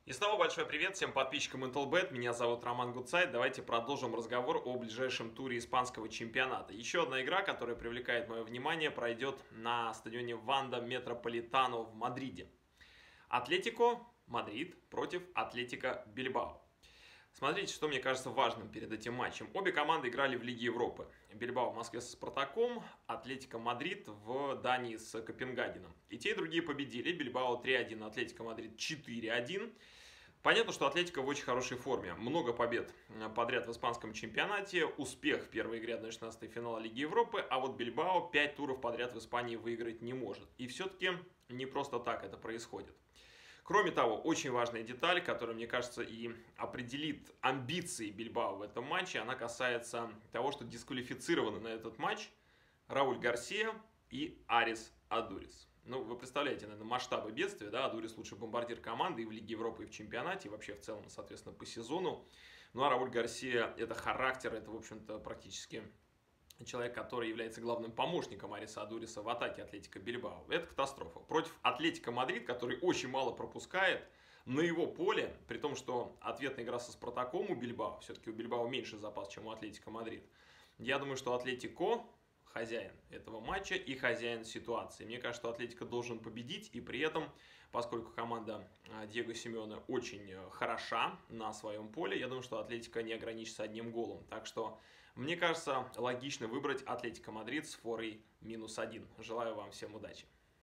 И снова большой привет всем подписчикам Intelbet, меня зовут Роман Гуцайт. Давайте продолжим разговор о ближайшем туре испанского чемпионата. Еще одна игра, которая привлекает мое внимание, пройдет на стадионе Ванда Метрополитано в Мадриде. Атлетико Мадрид против Атлетико Бильбао. Смотрите, что мне кажется важным перед этим матчем. Обе команды играли в Лиге Европы. Бильбао в Москве со Спартаком, Атлетико Мадрид в Дании с Копенгагеном. И те, и другие победили. Бильбао 3-1, Атлетико Мадрид 4-1. Понятно, что Атлетико в очень хорошей форме. Много побед подряд в испанском чемпионате. Успех в первой игре 1/16 финала Лиги Европы. А вот Бильбао 5 туров подряд в Испании выиграть не может. И все-таки не просто так это происходит. Кроме того, очень важная деталь, которая, мне кажется, и определит амбиции Бильбао в этом матче, она касается того, что дисквалифицированы на этот матч Рауль Гарсия и Арис Адурис. Ну, вы представляете, наверное, масштабы бедствия, да, Адурис лучший бомбардир команды и в Лиге Европы, и в чемпионате, и вообще в целом, соответственно, по сезону. Ну, а Рауль Гарсия – это характер, это, в общем-то, практически человек, который является главным помощником Ариса Адуриса в атаке Атлетико Бильбао. Это катастрофа. Против Атлетико Мадрид, который очень мало пропускает, на его поле, при том, что ответная игра со Спартаком у Бильбао, все-таки у Бильбао меньше запас, чем у Атлетико Мадрид. Я думаю, что Атлетико хозяин этого матча и хозяин ситуации. Мне кажется, что Атлетико должен победить, и при этом, поскольку команда Диего Симеоне очень хороша на своем поле, я думаю, что Атлетико не ограничится одним голом. Так что, мне кажется, логично выбрать Атлетико Мадрид с форой -1. Желаю вам всем удачи.